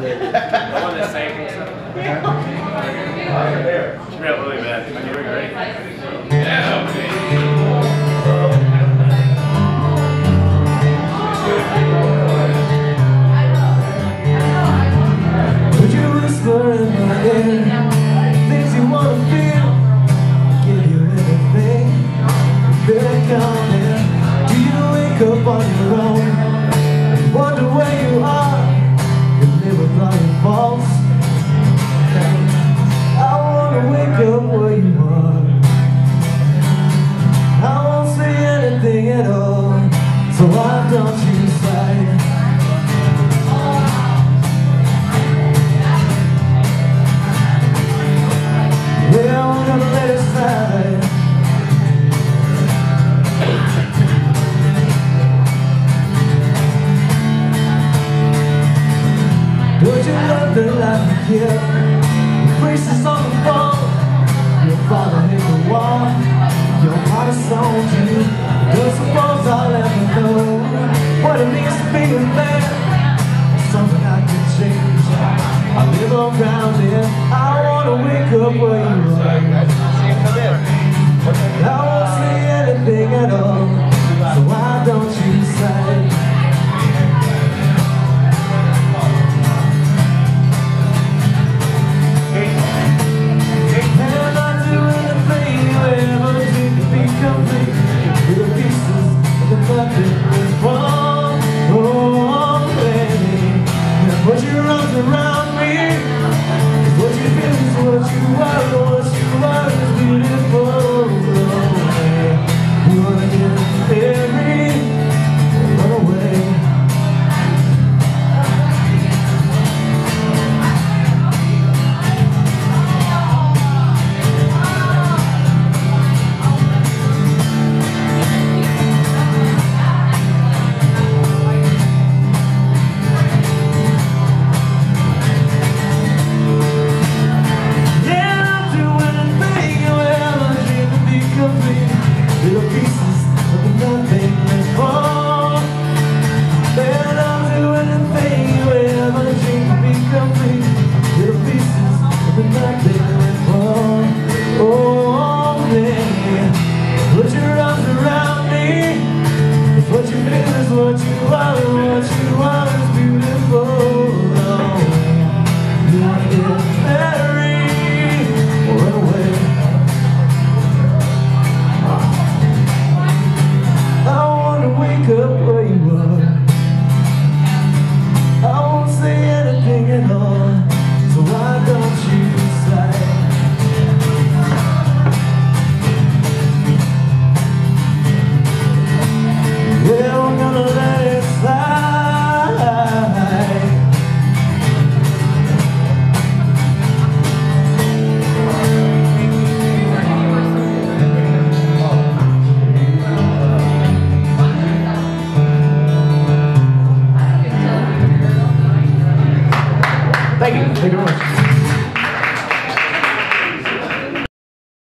The one that sang and stuff. Should be really bad. Okay, here we go. Ready? Yeah. Would you whisper in my ear things you want to feel? Give you anything, baby, come here. Do you wake up on your own and wonder where you are? You live with all your faults. I wanna wake up where you are. I won't say anything at all, so why don't you say? Yeah, I'm gonna let it slide. Don't you love the life you give? Faces on the phone, your father hit the wall, your heart is on you. Don't suppose I'll ever know what it means to be a man. Something I can change. I live around it. I wanna wake up where you are. I won't say anything at all, so why don't you say? What you run around me, what you feel is what you are is beautiful. You wanna get married, run away. Little pieces of nothing and fall. And I'll do anything you ever dream to be complete. Little pieces of nothing and fall. Oh, man, put your arms around me. If what you feel is what you are is beautiful. Oh, you wanna get married or run away. Wake up where you are. I won't say anything at all, so why don't you say? Yeah, we're gonna let it slide. Thank you very much.